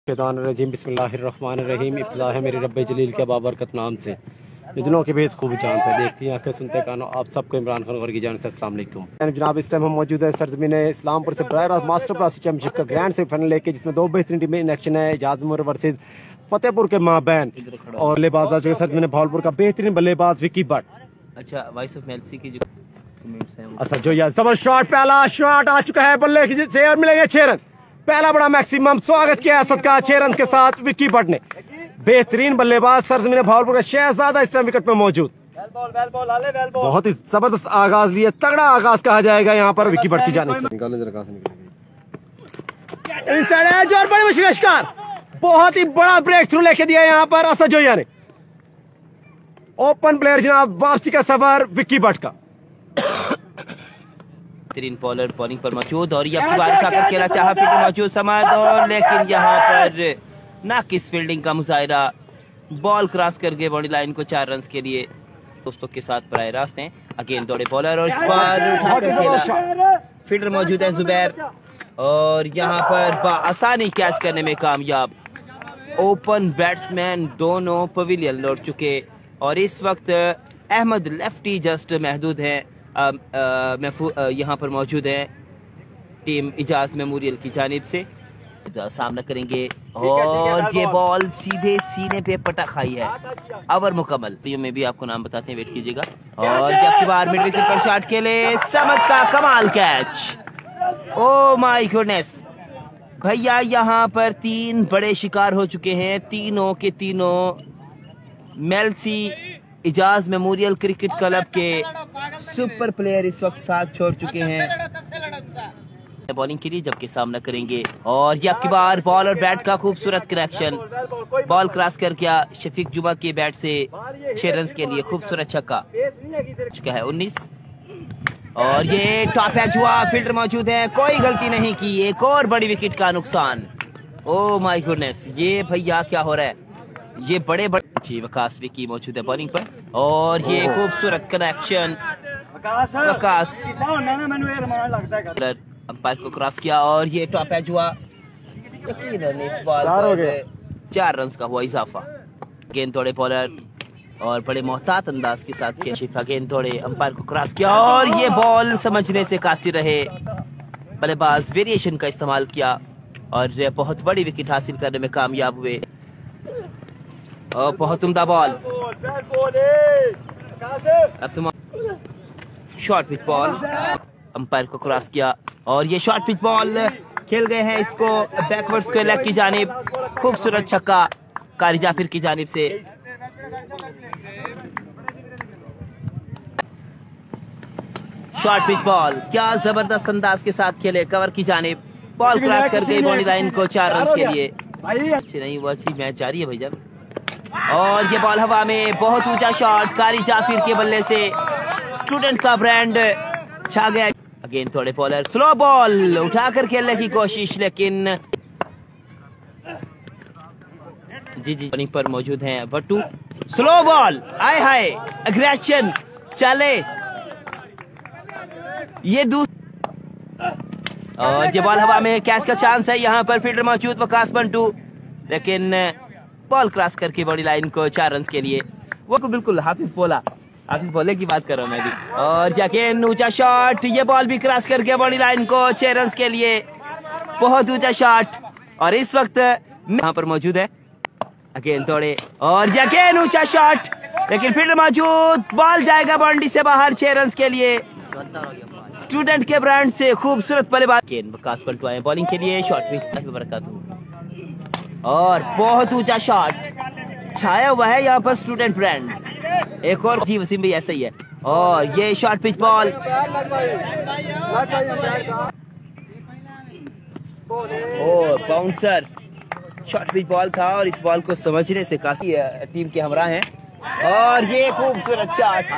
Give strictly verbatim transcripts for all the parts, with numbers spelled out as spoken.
रजीम बिस्मिल्लाहिर्रहमानिर्रहीम। इब्तिदा है मेरे रब्बे जलील के बाबरकत नाम से। दिलों के भेद खूब जानते हैं, देखती हैं आंखें, सुनते कानों। आप सबको इमरान खान गौहर की जानिब से अस्सलाम वालेकुम। जनाब इस टाइम हम मौजूद है सरजमीन इस्लामपुर से बराह रास्त मास्टर ब्लास्ट चैंपियनशिप का ग्रैंड सेमीफाइनल लेके, जिसमें दो बेहतरीन टीमें इन एक्शन है। इजाज मेमोरियल वर्सेज फतेहपुर के माबैन और बल्लेबाज आ चुके सरजमीन भावलपुर का बेहतरीन बल्लेबाज विकी भट्ट। अच्छा, वॉइस ऑफ मेल्सी की जो कमेंट्स हैं। अच्छा जो यार जबर शॉट, पहला शॉट आ चुका है बल्ले की से और मिलेंगे छह रन। पहला बड़ा मैक्सिमम स्वागत किया असद का छह रन के साथ विक्की भट्ट ने। बेहतरीन बल्लेबाज सरजमीन भावलपुर का शहजादा इस टाइम विकेट पे मौजूद। बहुत ही जबरदस्त आगाज लिया, तगड़ा आगाज कहा जाएगा यहाँ पर विक्की भट्ट की जानिब से। इनसाइड एज और बड़ी मुश्किल शिकार, बहुत ही बड़ा ब्रेक थ्रू लेके दिया यहाँ पर असद जोया ने। ओपन प्लेयर जनाब, वापसी का सफर विक्की भट्ट का। बेहतरीन बॉलर बॉलिंग पर मौजूद और यह बार उठाकर खेला चाहा फिर मौजूद समाज और लेकिन यहाँ पर नाकिस फील्डिंग का मुजाहिरा। बॉल क्रॉस करके बॉडी लाइन को चार रन के लिए दोस्तों के साथ बराह रास्त हैं। अगेन दौड़े बॉलर और इस बार उठाकर खेला। फील्डर मौजूद है जुबैर और यहाँ पर आसानी कैच करने में कामयाब। ओपन बैट्समैन दोनों पवेलियन लौट चुके और इस वक्त अहमद लेफ्टी जस्ट महदूद है यहाँ पर मौजूद है टीम इजाज मेमोरियल की जानिब से। सामना करेंगे और ये बॉल सीधे सीने पे पटक खाई है। ओवर मुकम्मल में भी आपको नाम बताते हैं, वेट कीजिएगा। और जबकि बार मिड विकेट पर शॉट खेले, समझ का कमाल कैच। ओ माय गुडनेस भैया, यहाँ पर तीन बड़े शिकार हो चुके हैं। तीनों के तीनों मेल्सी इजाज मेमोरियल क्रिकेट क्लब के सुपर प्लेयर इस वक्त साथ छोड़ चुके हैं बॉलिंग के लिए, जबकि सामना करेंगे और ये आपकी बार बॉल और बैट का खूबसूरत कनेक्शन। बॉल क्रॉस कर गया शफीक जुबा के बैट से छह रन के लिए खूबसूरत छक्का। चुका है उन्नीस और ये टॉप एज हुआ। फील्डर मौजूद है, कोई गलती नहीं की। एक और बड़ी विकेट का नुकसान। ओ माय गुडनेस, ये भैया क्या हो रहा है। ये बड़े बड़े वकास विकी मौजूद है बॉलिंग पर और ये खूबसूरत कनेक्शन। वकास अंपायर को क्रॉस किया और ये टॉप एज हुआ। यकीनन इस बॉल पर चार रन का हुआ इजाफा। गेंद तोड़े बॉलर और बड़े मोहतात अंदाज के साथ शिफा गेंद तोड़े, अंपायर को क्रॉस किया और ये बॉल समझने से कासिर रहे। बल्लेबाज वेरिएशन का इस्तेमाल किया और बहुत बड़ी विकेट हासिल करने में कामयाब हुए। और बहुत उम्दा बॉल। अब तुम शॉर्ट पिच बॉल, अंपायर को क्रॉस किया और ये शॉर्ट पिच बॉल खेल गए हैं इसको बैकवर्ड्स के लेग की जानिब। खूबसूरत छक्का कारी जाफिर की जानिब से। शॉर्ट पिच बॉल क्या जबरदस्त अंदाज के साथ खेले कवर की जानिब। बॉल क्रॉस कर गई बॉडी लाइन को चार रन के लिए। अच्छी नहीं हुआ, अच्छी मैच जारी है भैया। और ये बॉल हवा में, बहुत ऊंचा शॉट कारी जाफिर के बल्ले से। स्टूडेंट का ब्रांड छा गया। अगेन थोड़े बॉलर, स्लो बॉल उठाकर खेलने की कोशिश, लेकिन जी जी बॉलिंग पर मौजूद हैं वट्टू। स्लो बॉल, आए हाय एग्रेशन चले। ये दूसरा और ये बॉल हवा में, कैच का चांस है यहाँ पर। फील्डर मौजूद वकास बंटू, लेकिन बॉल क्रॉस करके बॉडी लाइन को चार रन के लिए। वो को बिल्कुल हाफिज बोला, हाफिज बोले की बात कर रहा हूँ मैं भी। और जाके ऊंचा शॉट, ये बॉल भी क्रॉस करके बॉडी लाइन को छह रन के लिए। बहुत ऊंचा शॉट और इस वक्त यहाँ पर मौजूद है। अगेन तोड़े और जाके ऊंचा शॉट, लेकिन फील्डर मौजूद। बॉल जाएगा बाउंड्री से बाहर छह रन के लिए। स्टूडेंट के ब्रांड से खूबसूरत बल्लेबाज वकास बंटू आए बॉलिंग के लिए। शॉट भी बरकत और बहुत ऊंचा शॉट छाया हुआ है यहाँ पर स्टूडेंट ब्रांड। एक और जी वसीम भी ऐसा ही है। और ये short pitch ball, oh bouncer short pitch ball था और इस बॉल को समझने से काफी टीम के हमरा हैं। और ये खूबसूरत शॉट,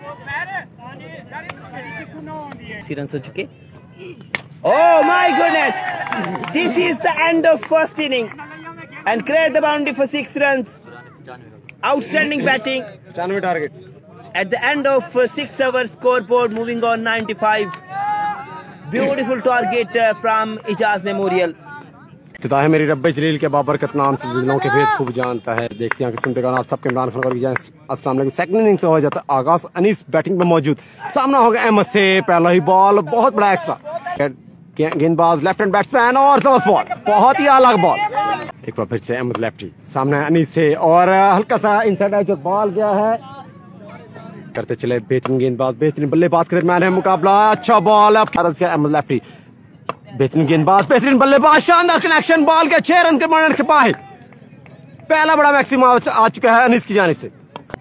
रन हो चुके। Oh my goodness, this is the end of first inning and cleared the boundary for six runs. Outstanding batting. Target. At the end of uh, six hours, scoreboard moving on ninety-five. Beautiful target uh, from Ijaz Memorial. इब्तिदा है मेरी रब्बे जलील के बाबरकत नाम से जिलों के भेद खूब जानता है। देखते हैं कि सुनते गाना आप सबके इमरान खान की जाए। अस्सलाम वालेकुम। सेकंड इनिंग्स हो जाता है आगाज। अनीस बैटिंग पे मौजूद, सामना होगा अहमद से। पहला ही बॉल बहुत बड़ा एक्स्ट्रा, गेंदबाज लेफ्ट हैंड बैट्समैन और जबरदस्त बॉल, बहुत ही आला बॉल। एक बार फिर से अहमद लेफ्टी, सामने अनीस से और हल्का सा इनसाइड एज बॉल गया है। करते चले बेहतरीन गेंदबाज, बेहतरीन बल्लेबाज के दरमियान है मुकाबला। अच्छा बॉल अब अहमद लेफ्टी, बेहतरीन गेंदबाज, बेहतरीन बल्लेबाज, शानदार कनेक्शन, बॉल के छह रन के मार्जिन के बाहर। पहला बड़ा मैक्सिमम आ चुका है अनीस की जानिब से।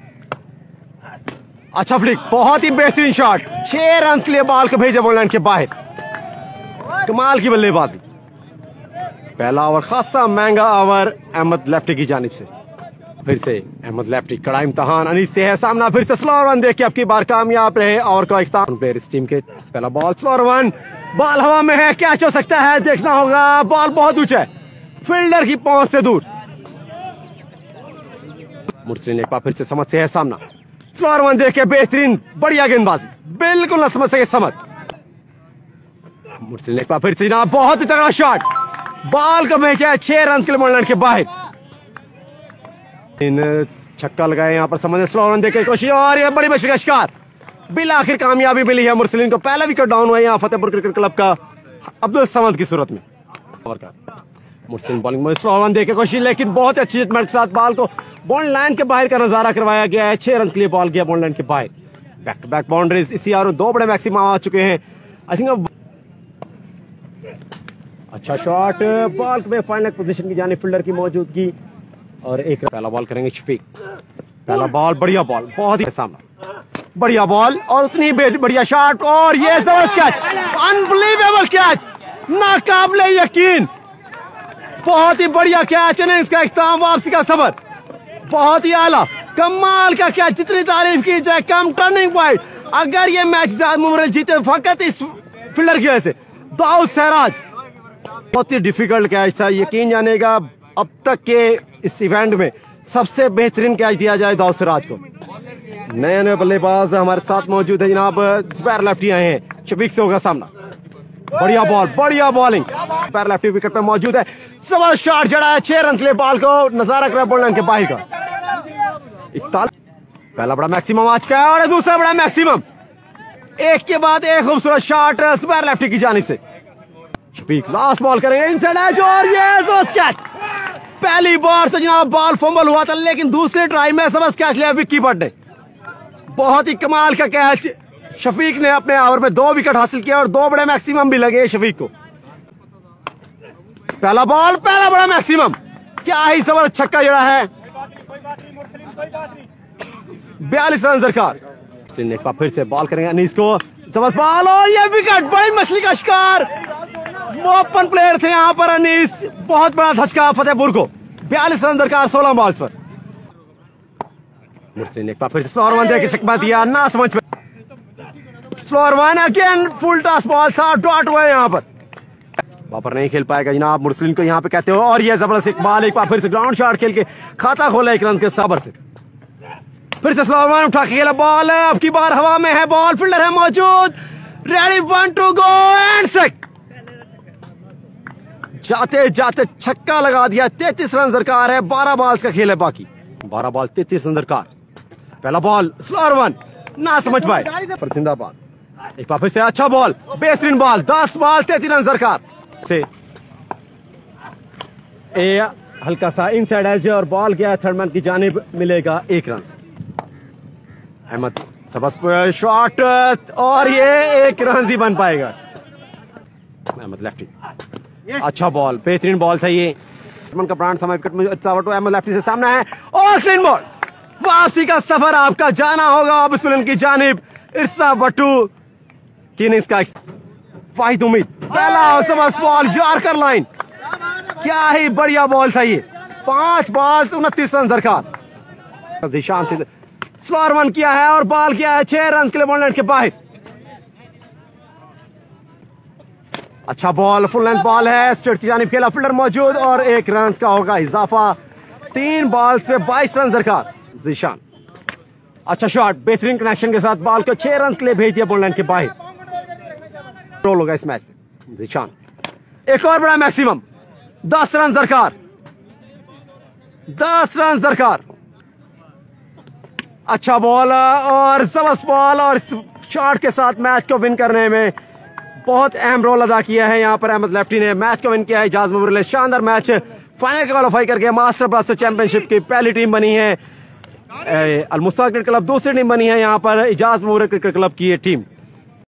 अच्छा फ्लिक, बहुत ही बेहतरीन शॉट, छह रन के लिए बॉल को भेजा बॉल के बाहर। कमाल की बल्लेबाजी। पहला ओवर खासा महंगा ओवर अहमद लेफ्टी की जानिब से। फिर से अहमद लेफ्टी, कड़ा इम्तिहान अनीस से है। सामना फिर से स्लो रन देख के अब की बार कामयाब रहे और को प्लेयर इस टीम के। पहला बॉल स्लो रन, बॉल हवा में है, कैच हो सकता है, देखना होगा। बॉल बहुत ऊंचा है, फील्डर की पहुंच से दूर। मुर्सलिन एक बार फिर से समझ से है सामना, स्लो रन देख के बेहतरीन बढ़िया गेंदबाजी, बिल्कुल न समझ सके समझ। मुर्सलिन एक बार फिर से ना, बहुत ही तगड़ा शॉट, बॉल को भेजा है छह रन के लिए मोलैंड के बाहर। इन छक्का लगाए यहाँ पर समझ, स्लो रन देखे कोशिश और ये बड़ी मछली का शिकार। बिल आखिर कामयाबी मिली है मुर्सलिन को। पहला विकेट डाउन हुआ यहाँ फतेहपुर क्रिकेट क्लब का अब्दुल समद की सूरत में। मुर्सलिन बॉलिंग में स्लो रन देखे कोशिश, लेकिन बहुत अच्छी जजमेंट के साथ बॉल को बॉल लाइन के बाहर का नजारा करवाया गया है। छह रन के लिए बॉल गया बॉल लाइन के बाहर। बैक टू बैक बाउंड्रीज इसी ओवर दो बड़े मैक्सिमम आ चुके हैं। आई थिंक अब अच्छा शॉट, बॉल में फाइनल पोजीशन की जाने फील्डर की मौजूदगी और एक पहला बॉल करेंगे शफीक। पहला बॉल बढ़िया बॉल, बहुत ही सामना बढ़िया बॉल और उतनी बढ़िया शॉट और ये जबरदस्त कैच, अनबिलीवेबल कैच, नाकाबिले यकीन, बहुत ही बढ़िया कैच है। इसका इख्तिताम, वापसी का सफर, बहुत ही आला कमाल का कैच, जितनी तारीफ की जाए कम। टर्निंग पॉइंट, अगर ये मैच जाद मुमरल जीते फकत इस फील्डर की वजह से। दाऊद सहराज, बहुत ही डिफिकल्ट कैच था, यकीन जानेगा अब तक के इस इवेंट में सबसे बेहतरीन कैच दिया जाए दाऊद सहराज को। नए नए बल्लेबाज हमारे साथ मौजूद है जनाब, स्पेयर लेफ्टी आए हैं, शफीक से होगा सामना। बढ़िया बॉल, बढ़िया बॉलिंग, स्पेयर लेफ्टी विकेट पर मौजूद है। जबरदस्त शॉट जड़ा है, छह रन के लिए बॉल को नजारा कर बॉल के बाहर का। पहला बड़ा मैक्सिमम आ चुका है और दूसरा बड़ा मैक्सिमम, एक के बाद एक खूबसूरत शॉट स्पेयर लेफ्टी की जानिब से। शफीक लास्ट बॉल करेंगे, इनसाइड एज और ये जबरदस्त कैच। पहली बार से जनाब बॉल फंबल हुआ था, लेकिन दूसरे ट्राई में जबरदस्त कैच लिया विक्की बट ने। बहुत ही कमाल का कैच, शफीक ने अपने ओवर में दो विकेट हासिल किया और दो बड़े मैक्सिमम भी लगे शफीक को। पहला बॉल, पहला बड़ा मैक्सिमम, क्या ही जबरदस्त छक्का जड़ा है, बयालीस रन दरकार। फिर से बॉल करेंगे अनीस को, जबरदस्त बॉल और ये विकेट, बड़ी मछली का शिकार। ओपन प्लेयर थे यहाँ पर अनीस, बहुत बड़ा धचका फतेहपुर को। बयालीस रन दरकार सोलह बॉल्स पर। मुर्सलिन एक बार फिर स्लो रन देके छक्का दिया, ना समझ पे slow run again, full toss ball था, डॉट हुआ यहाँ पर। वापर नहीं खेल पाएगा जनाब, मुर्सलिन को यहाँ पे कहते हो और ये जबरदस्त इकबाल एक बार फिर से ग्राउंड शॉट खेल के खाता खोला एक रन के सबर से। फिर से स्लो रन उठा के खेला बॉल, अब की बार हवा में है बॉल, फील्डर है मौजूद, ready one two go and six. जाते जाते छक्का लगा दिया, तैतीस रन दरकार है, बारह बॉल्स का खेल है बाकी, बारह बॉल तैतीस रन दरकार। पहला बॉल स्लो रन, ना समझ पाए पर जिंदाबाद। एक बार फिर से अच्छा बॉल, बेहतरीन बॉल, दस बॉल तैतीस रन दरकार से। ए हल्का सा इनसाइड एज और बॉल गया थर्ड मैन की जानिब, मिलेगा एक रन। अहमद सबस शॉट और ये एक रन ही बन पाएगा। अहमद लेफ्टी, अच्छा बॉल, बेहतरीन बॉल था ये, का ब्रांड था विकेट में। अहमद लेफ्टी से सामना है और स्लिन बॉल, वापसी का सफर आपका जाना होगा अब स्पिन की जानिब। इर्सा वट्टू की इनिंग्स का वाहिद उम्मीद, पहला जबरदस्त बॉल यॉर्कर लाइन, क्या ही बढ़िया बॉल था ये, पांच बॉल उनतीस रन दरकार। जिशान से स्लो रन किया है और बॉल किया है छह रन के लिए बॉल के बाहर। अच्छा बॉल, फुल लेंथ बॉल है, स्ट्रेट की जानिब खेला, फील्डर मौजूद और एक रन का होगा इजाफा। तीन बॉल्स पे बाईस रन दरकार। जिशान, अच्छा शॉट, बेहतरीन कनेक्शन के साथ बॉल को छह रन के लिए भेज दिया बॉल लाइन के बाहर। रोल होगा इस मैच में। जिशान, एक और बड़ा मैक्सिमम, दस रन दरकार, दस रन दरकार। अच्छा बॉल और जबरदस्त बॉल, और इस शॉट के साथ मैच को विन करने में बहुत अहम रोल अदा किया है यहाँ पर अहमद लेफ्टी ने। मैच को विन किया है इजाज मुबरले, शानदार मैच फाइनल क्वालिफाई करके मास्टर ब्लास्टर चैंपियनशिप की पहली टीम बनी है। अल मुस्तफा क्रिकेट क्लब दूसरी टीम बनी है यहाँ पर इजाज मुबरले क्रिकेट क्लब की ये टीम।